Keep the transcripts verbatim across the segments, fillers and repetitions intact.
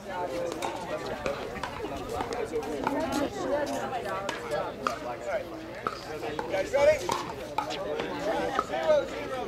Guys ready? Zero, zero.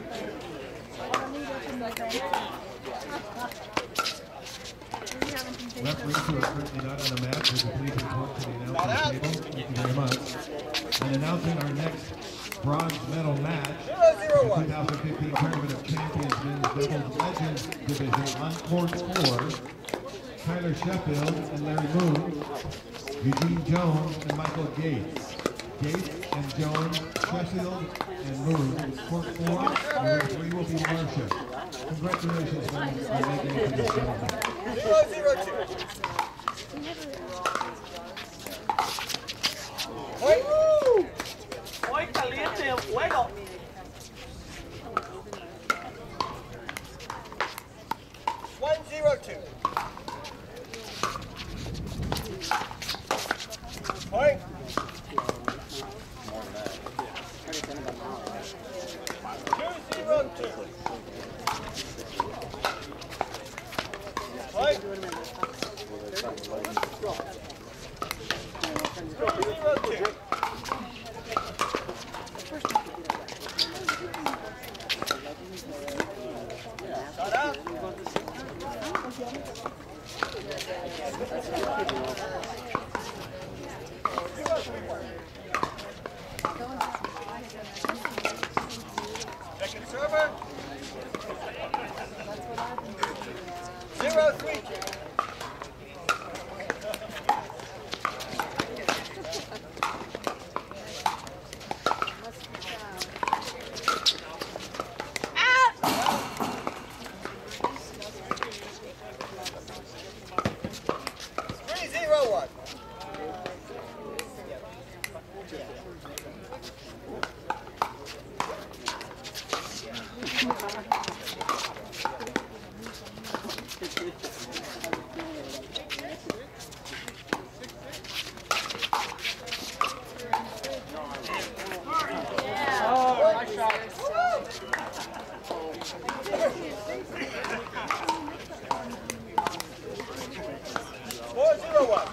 Referees who are currently not on the mat, would you please report to the announcing table? Thank you very much. And announcing our next bronze medal match, the two thousand fifteen Tournament of Champions Men's Doubles Legends Division on court four, Tyler Sheffield and Larry Moon, Eugene Jones and Michael Gates. Gates and Jones, Sheffield and Moon, court four, and referee will be Marcia. Congratulations on making it to this tournament. Zero, zero, two. Point. Muy caliente el fuego. One, zero, two. Point. Two, zero, two. Point. Three, zero, two. Shut up. Second server. Zero, three. Three, zero, one. Four, zero, one.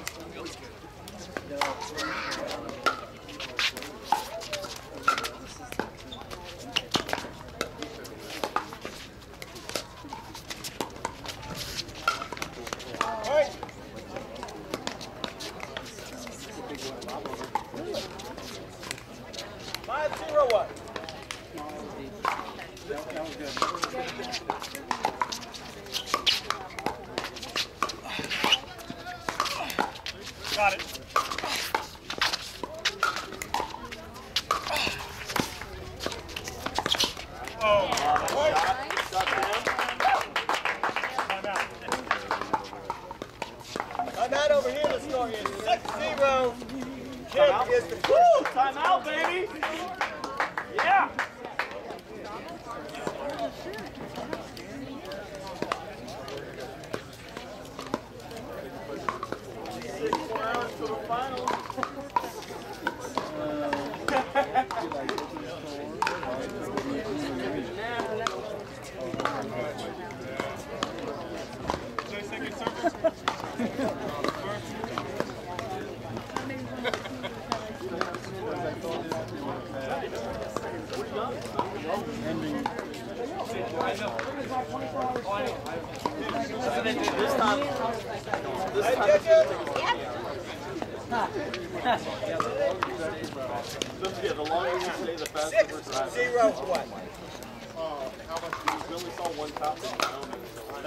Right. Five, zero, one. Got it. Oh, right. I'm out over here. The score is six zero. Kim is the first. Time out, baby. Yeah. Six more hours to the final. This time, this time, yeah, the longer you stay, the faster. Six zero one. Uh, how much? We only saw one top in Wyoming.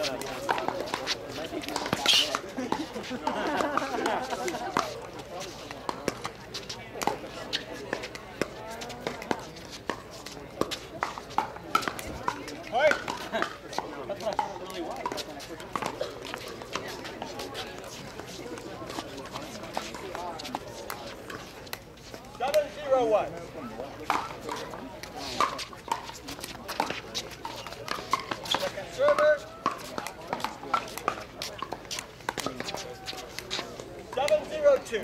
Point. Seven zero one. Second server. Seven zero two.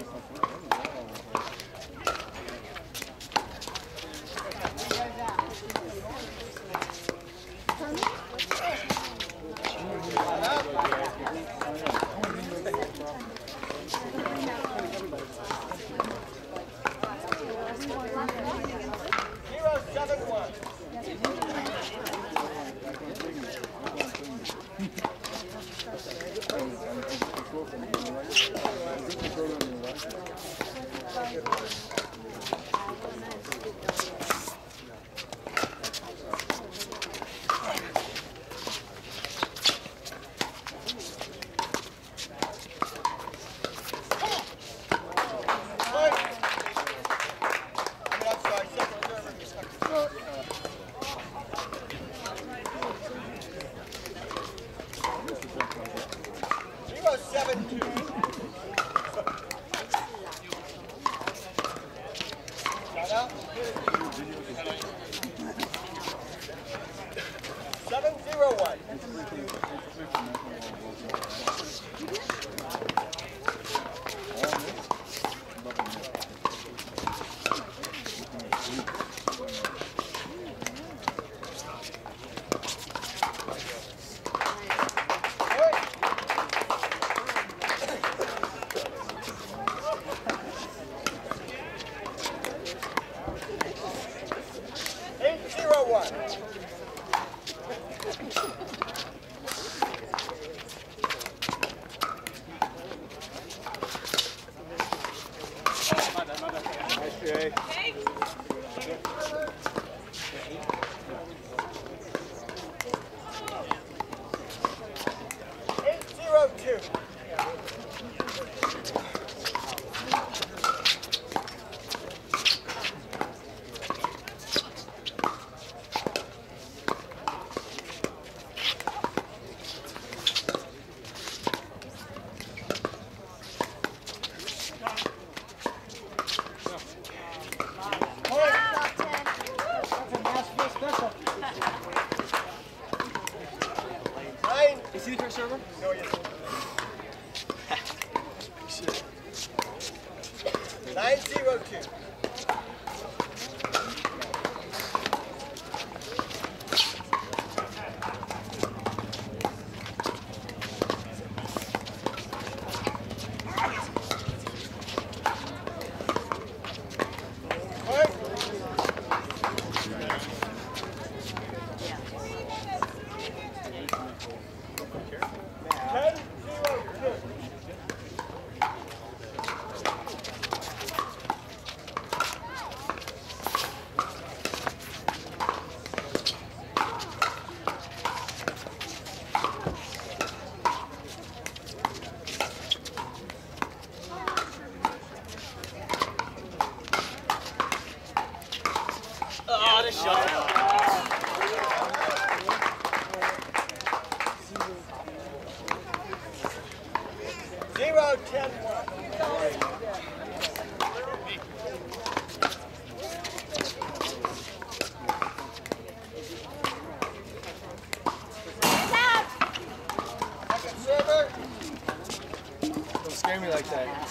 Scare me like that.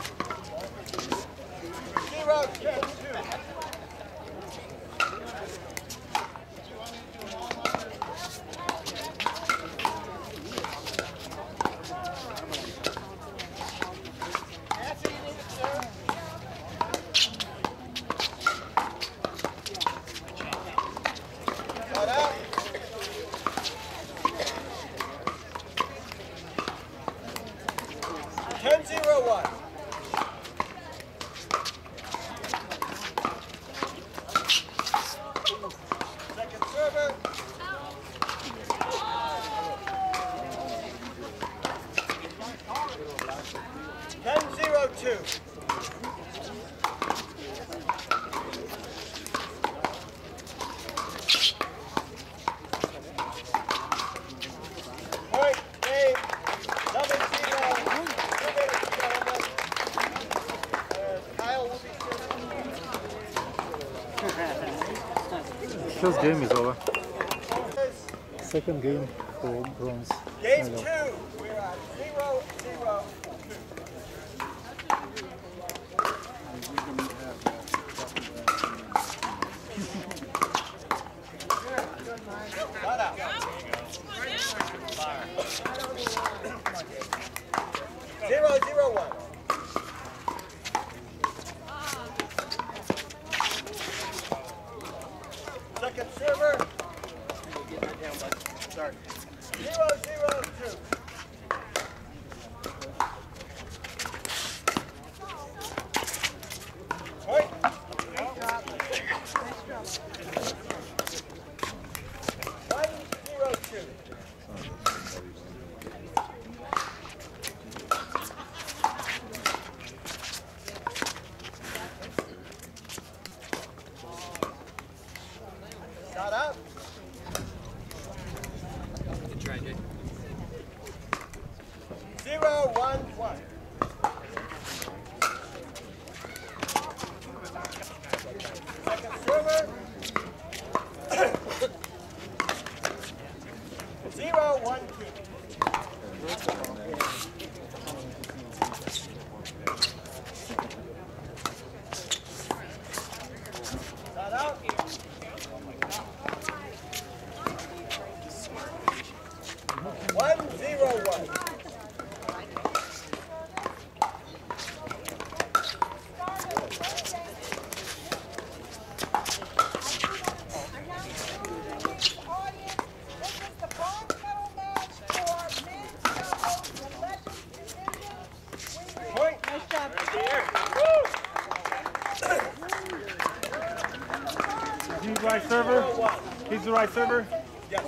Zero, ten, two. ten zero one. Second server. ten zero two. Point game. Double zero. First game is over. Second game for bronze. Game two, we're at zero, zero, two. Shut up. Zero, zero, one. Second server. Start. Zero, zero, two. Point. One, zero, two. Shut up. Zero, one, one. Second server. Zero, zero, one, two. Not out. One, zero, one. He's the right server? He's the right server? Yes.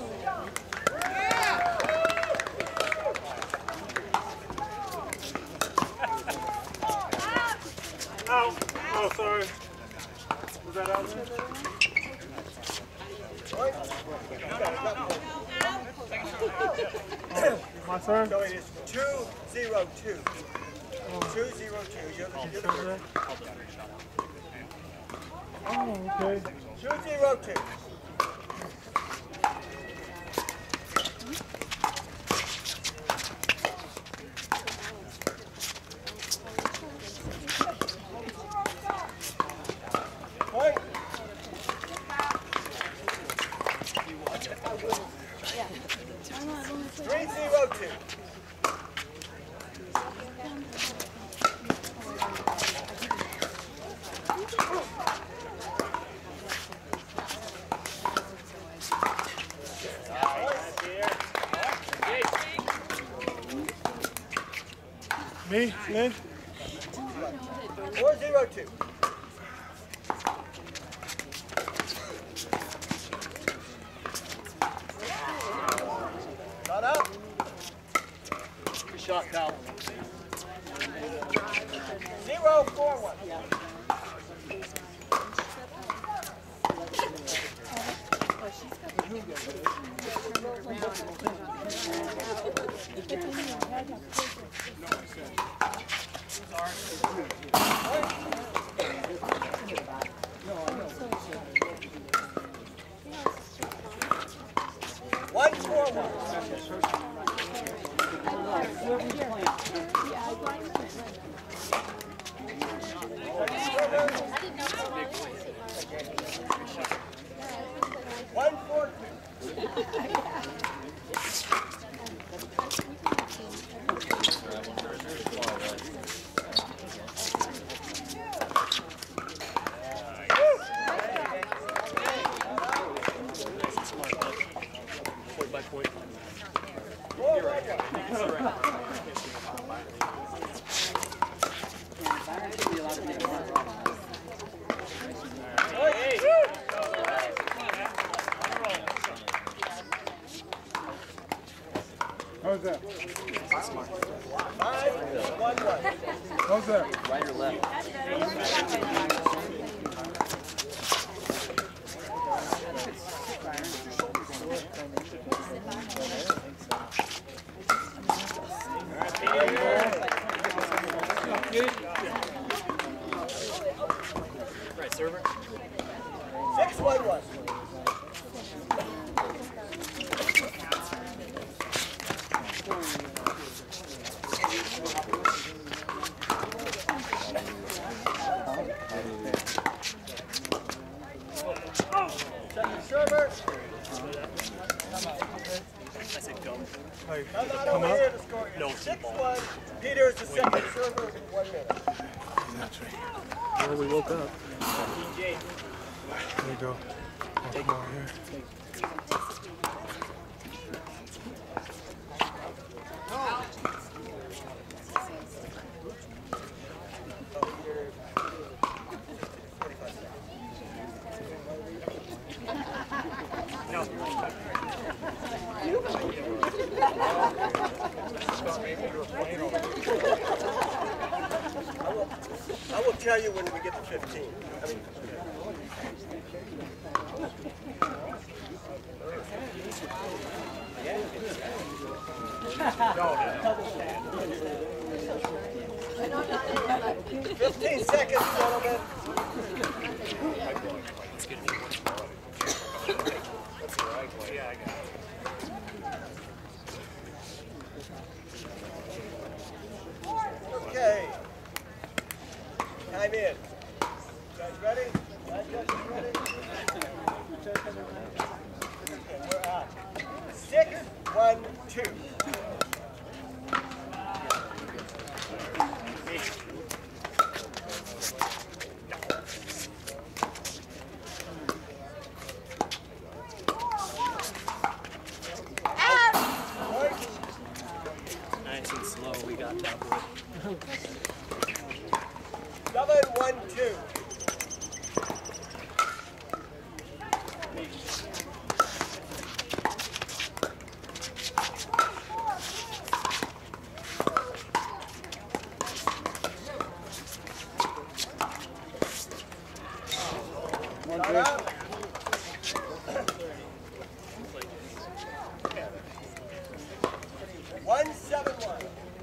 Out. Oh, sorry. Was that out there? My serve? So it is two, zero, two. Two, zero, two. You're the, you're the third. Oh, okay. Two, zero, two. Point. Three, zero, two. Me, Lynn? Four, zero, two. Not out. Good shot, Cal. Zero, four, one. One, four, one. One, four, two. Point by point. Four, one, one. How's that? Five, one, one. How's that? Right or left? Right server? Six, one, one. Second server. I said go. I'm not over here to score. No. Six, one. Peter is the second server. One minute. Well, we woke up. There you go. Take more here. I will tell you when we get to fifteen. I mean, fifteen seconds, gentlemen. Okay. Time in. You guys ready? Guys ready? Okay, we're at six, one, two. Nice and slow, we got that one. Seven, one, two. Start out. One, seven, one.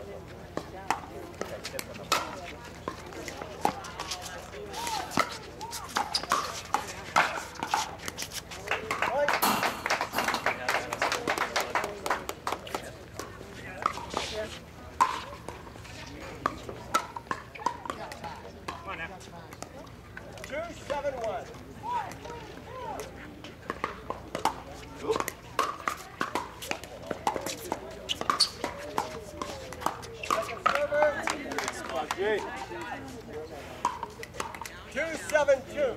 Two, seven, one. Second server. Two, seven, two.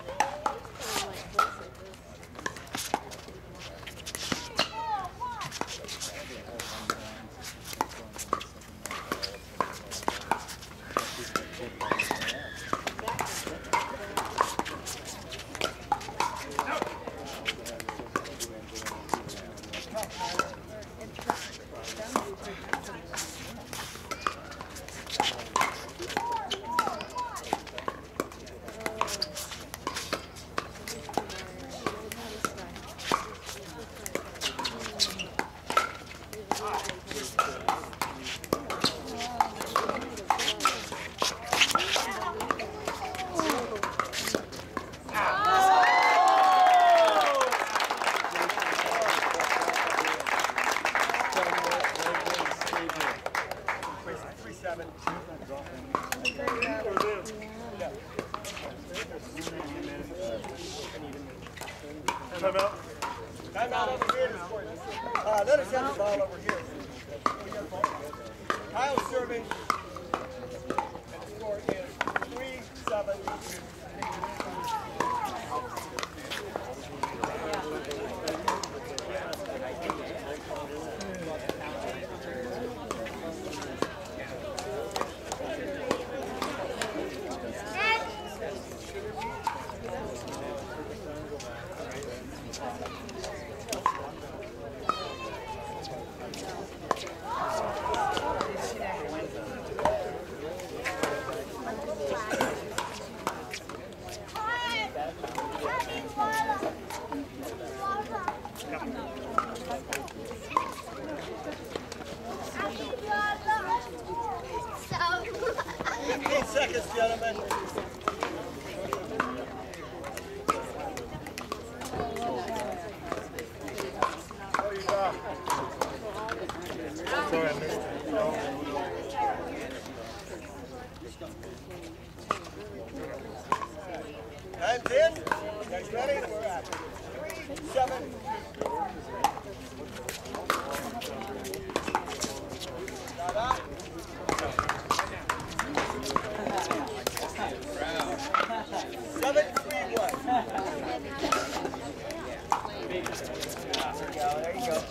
Time out. Time out over here. Uh, let us have the ball over here. Kyle serving. And the score is three, seven, two. fifteen seconds, gentlemen. Oh, you got. Sorry, I missed it. Time's in. You guys ready? We're at three, seven, Got up. Seven, three, one. There you go.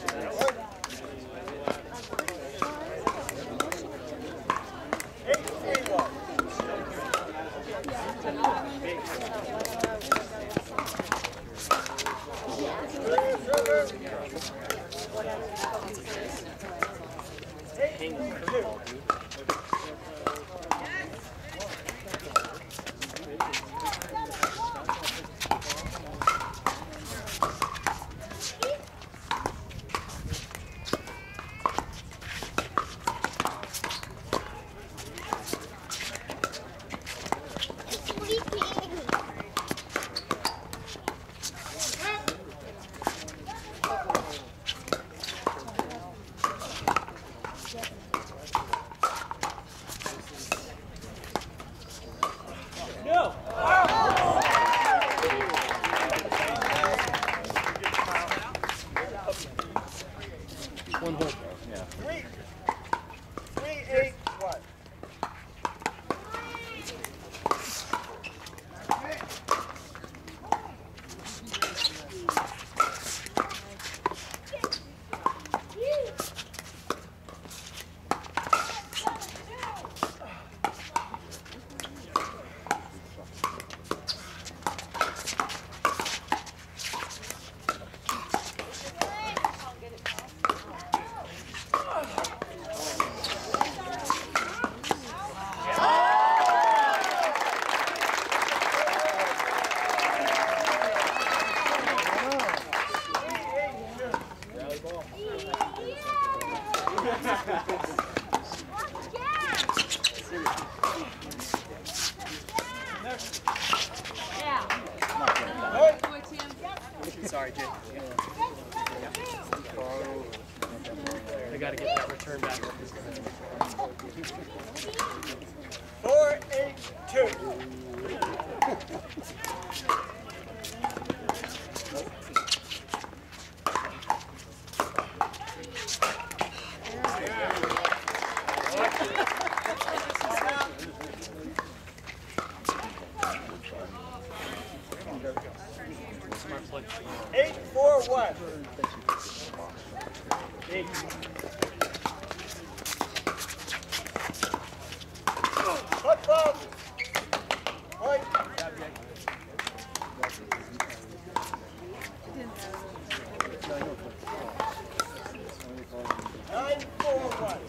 Eight, three, one. One hole. Yeah. Three. Three, eight, one. Sorry, Jay. I gotta get that return back. Four, eight, two. Eight, four, one. Eight. Football. Point. Nine, four, one.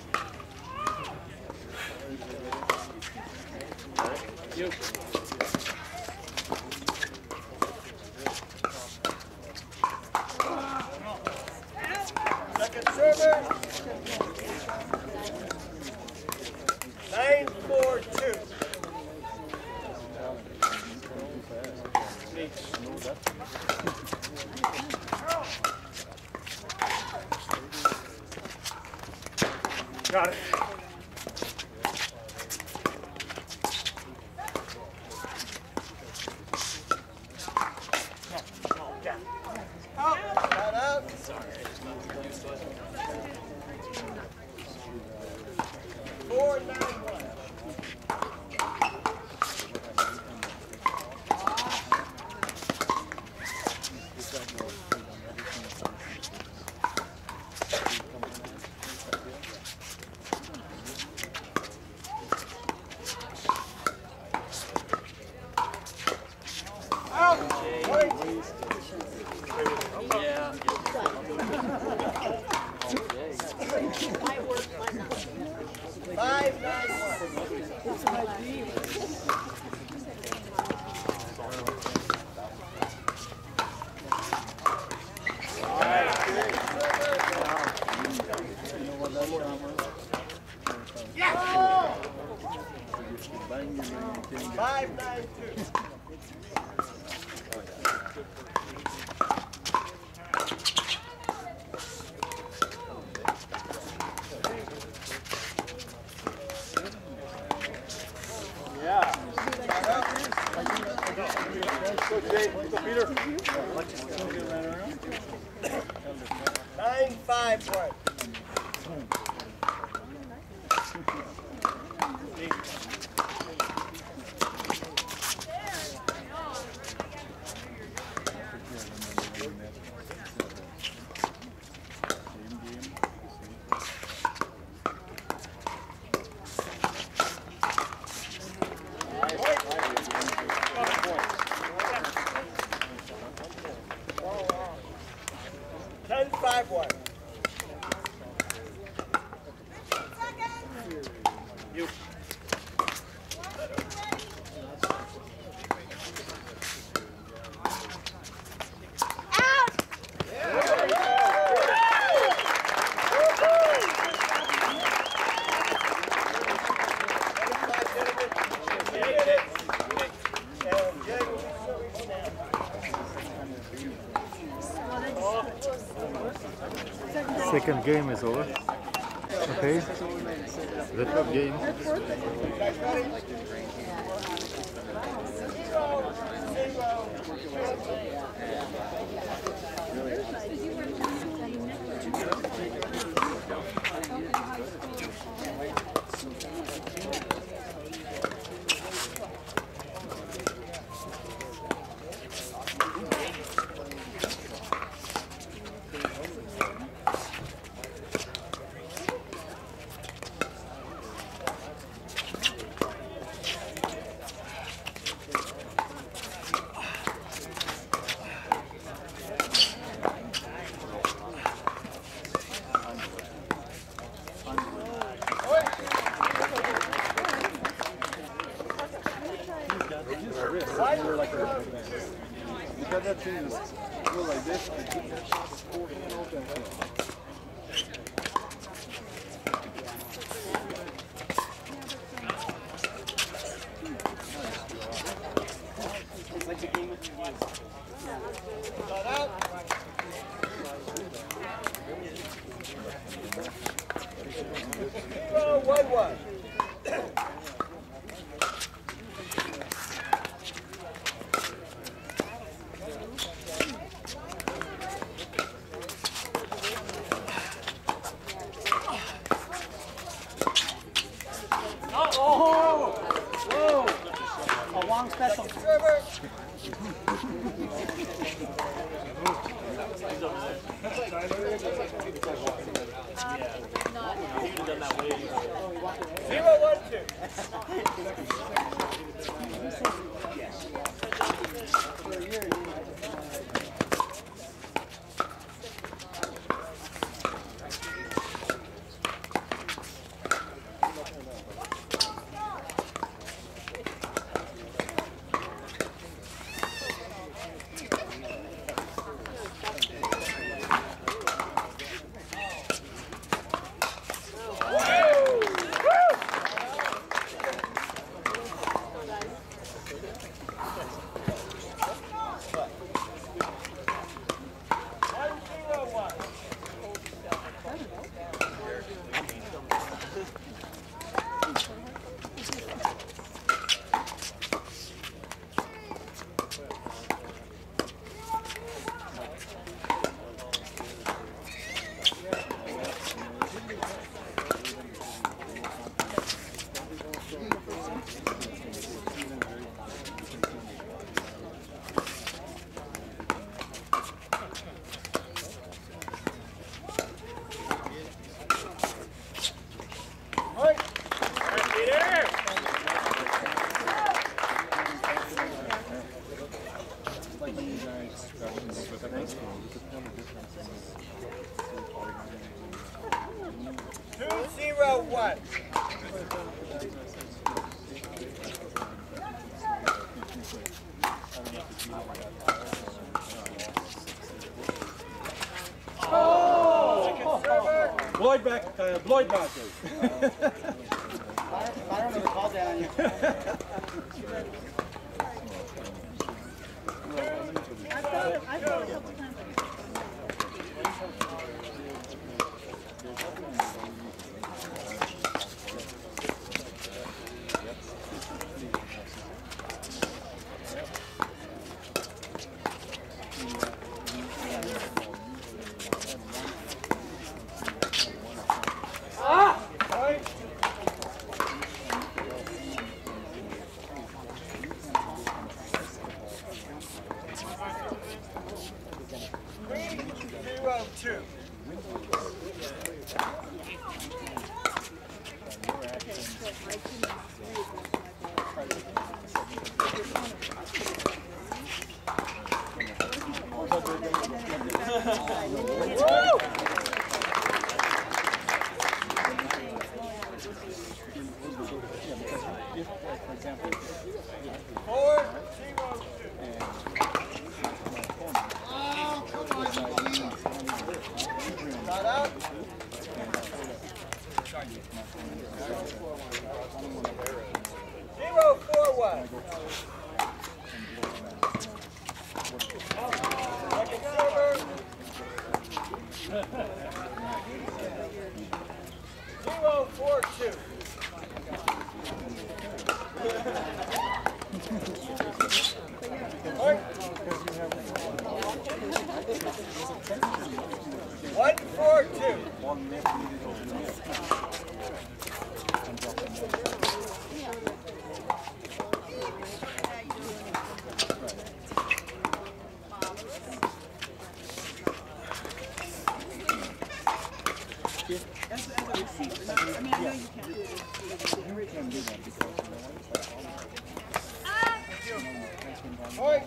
You. Second server. Nine, four, two. Got it. Not out. Four, nine, one. Out. Point. Yeah. Five, nine, one. Five, nine, two. Go, Jay. Go, Peter. Nine, five, one. Ten, five, one. You. Second game is over. Okay. The third game. Zero, zero. other thing is go like this and keep that forehand open. It's like the game with your hands. Shut up. Zero, one, one. Special. Server. Zero, one, two. Two, zero, one. Oh! Bloyd back, uh, Bloyd back. I don't know the call down on you. I've got it. I've got it a couple times. Two. Four, zero, two. Oh, come on, you Not out. Zero, four, one. Second server. Zero, four, two. One, four, two. I mean, I know you can't do it. Point.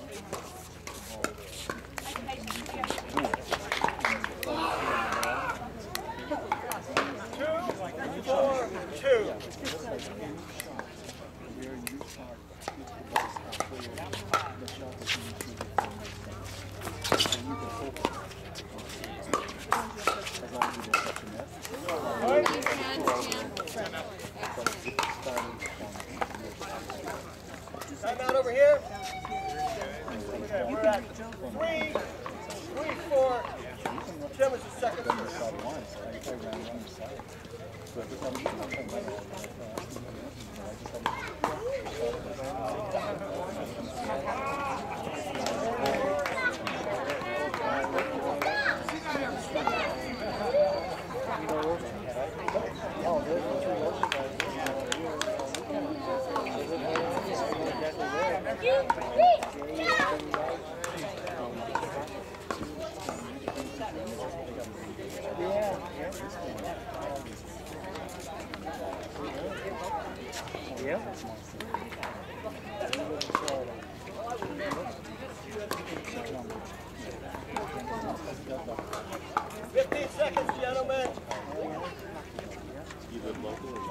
Two, four, two. Fifteen seconds, gentlemen. You live locally?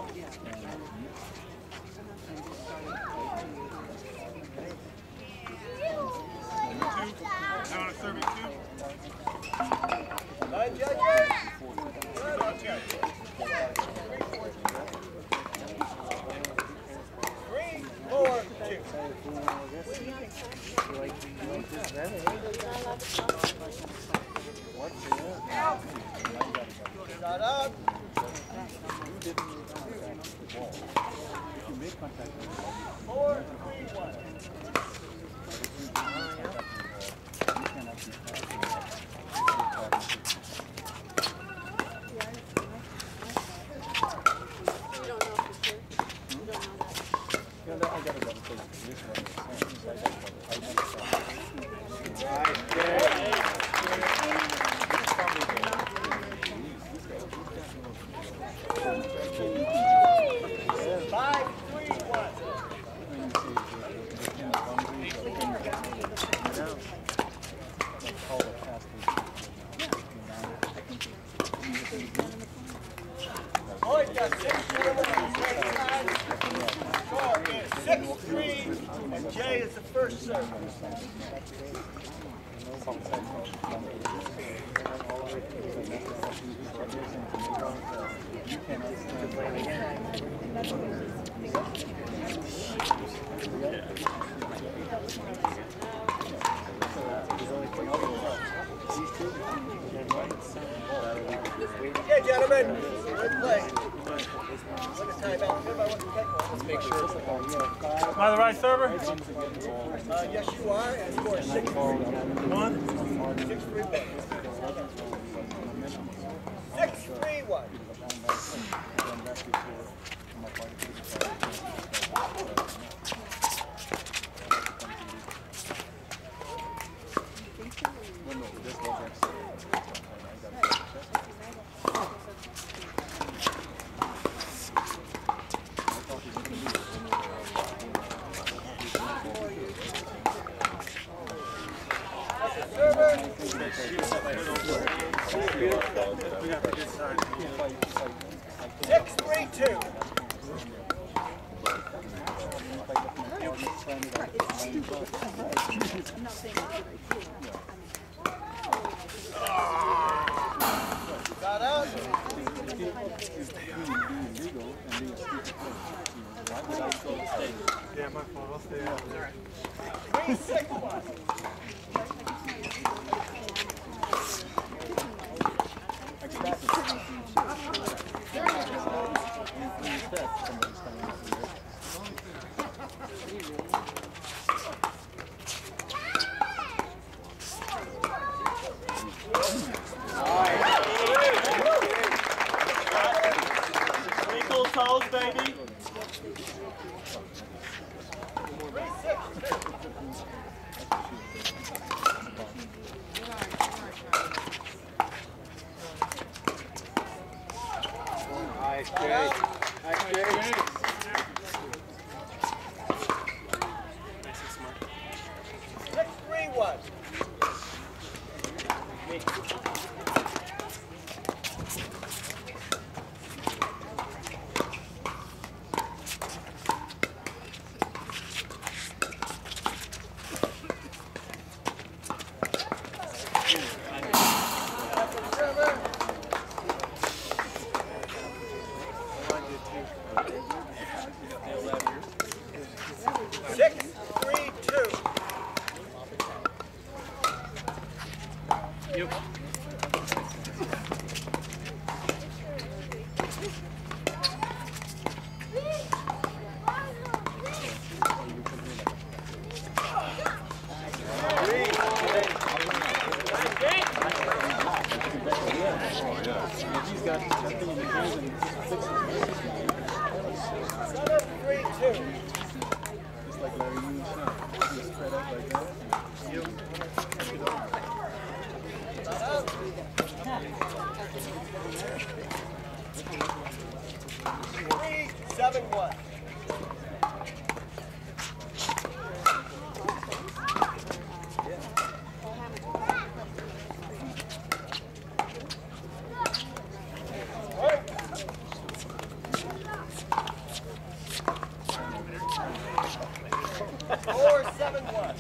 Nine judges. Three, four, two. Shut up. Four, three, one. Five, three, one. Boys got six, score is six, three, and Jay is the first serve. Okay, gentlemen, good play. Look at timeout. Everybody wants to take one. Let's make sure. Am I the right server? Uh, yes, you are. And score six, three. One. Six, three, one. Six, three, one. Six, three, two. Got out. Yeah, my fault. I'll stay out there. Three, six, one. Twinkle toes, baby. Nice, Jay. Nice, Jay. Six, three, one. He's got nothing in the hands and he's Seven, three, two. just like Larry Moon shot. He's spread out like that. Three, seven, one. Four, seven, one.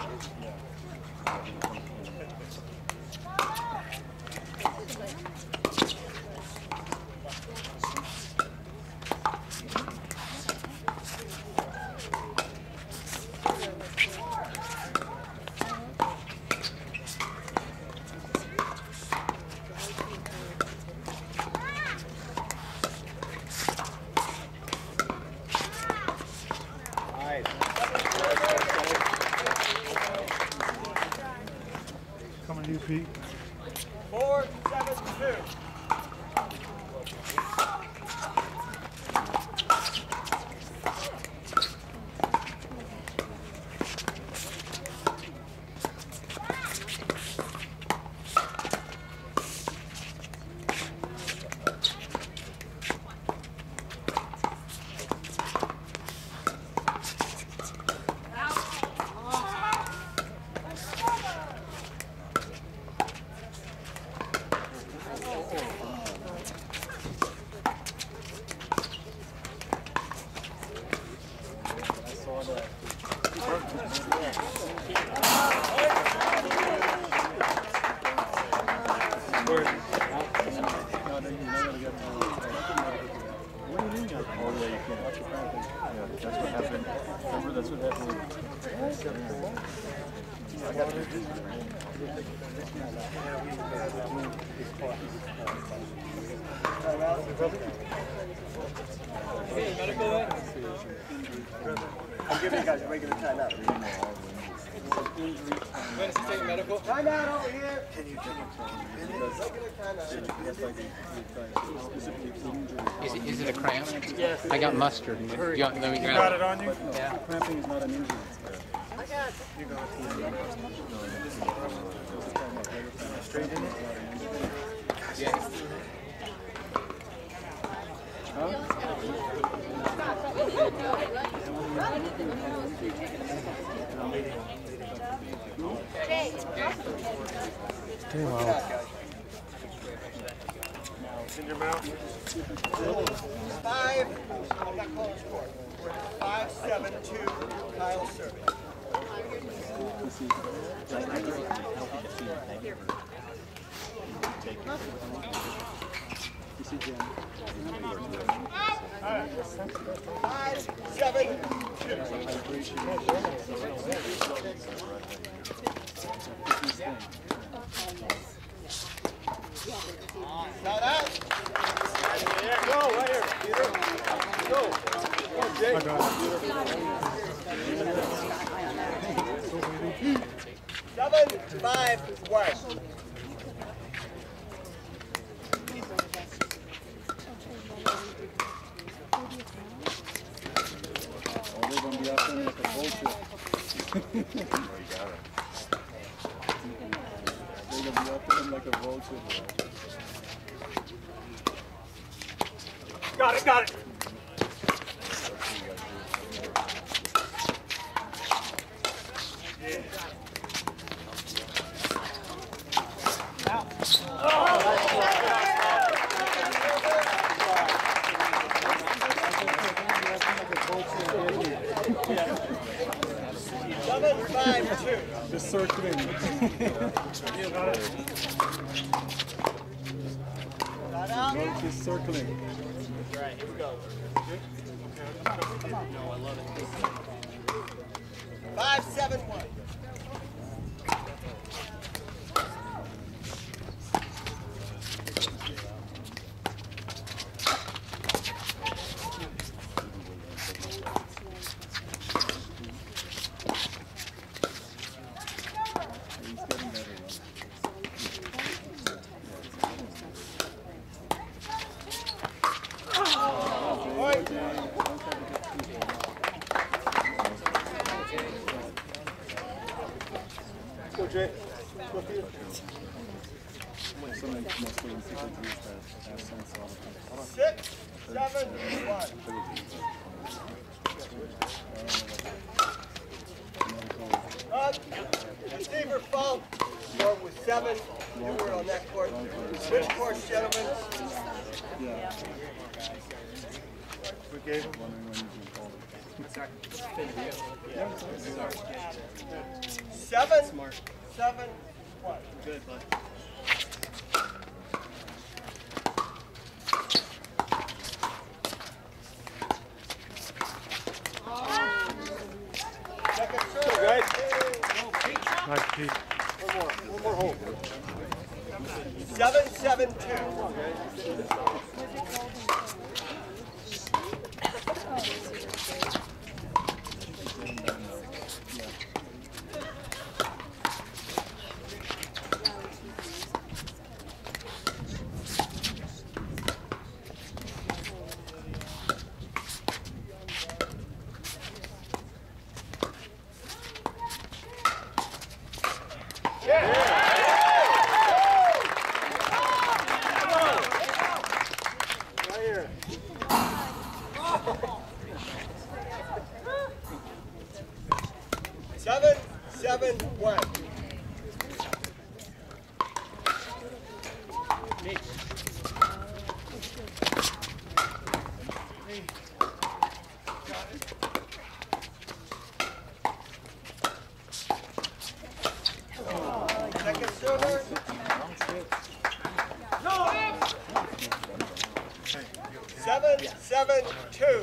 Coming to you, Pete. Four, seven, two. I'm giving you guys a regular timeout. When is he taking medical? Timeout over here. Can you take Regular timeout. Is it, is it a cramp? Yes. I got mustard. You want, let me grab got it. it on you? Yeah. Cramping is not an injury. I got Straight in it? Yeah. Okay, wow. It's in your mouth. five. I'm not calling the score. We're at five, seven, two. Kyle serving. Five, seven, two. Shout out. Yeah, go right here, Peter. Go. Come on, Jake. I got it. Seven, five, one. Oh, they're going to be out there like a vulture. They're going to be out there like a vulture. Got it, got it. Seven, five, two. Just circling. Shout out. Just circling. Five, seven, one. Six, seven, one. Up. Receiver foul. Score was seven. You were on that court. Switch course, gentlemen. We gave him. Seven, seven, one. Good, bud. Second serve. Guys. Nice, Pete. One more. One more hole. Seven, seven, two. Seven, seven, one. Second server. Seven, seven, two.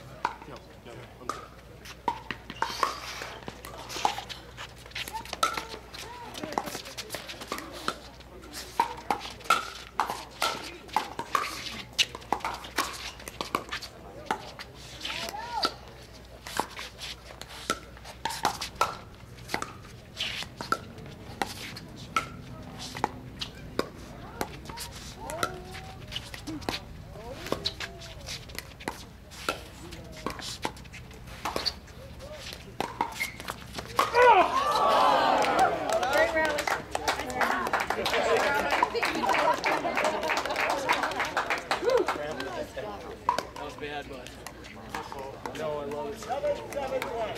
That was bad, bud. No, I love it. Seven, seven, one.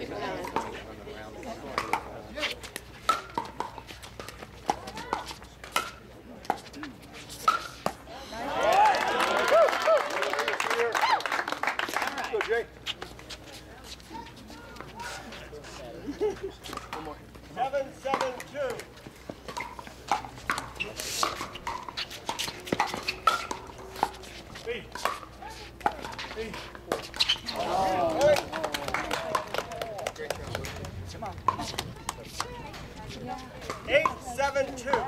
Go, Jay. Seven, seven, two. Hey. Hey. Eight, seven, two.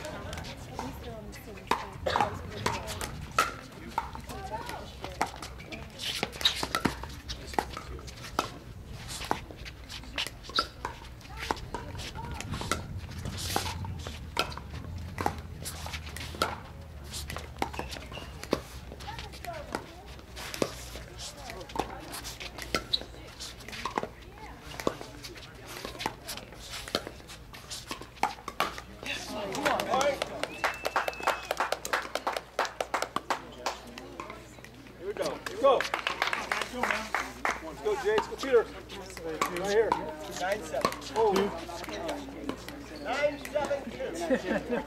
Here we go. Here we go. Let's go, man. Let's go, Jay. Let's go, Peter. Right here. Nine, seven. Oh. Nine, seven, two.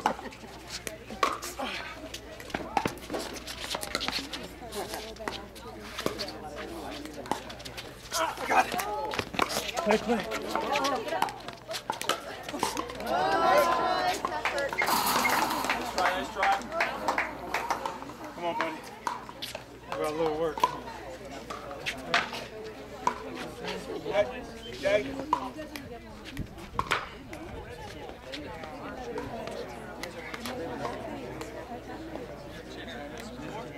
Play, play. Nice try, nice try. Come on, buddy. We got a little work. Jay.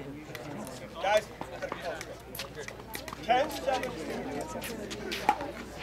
Guys, ten, seven, two.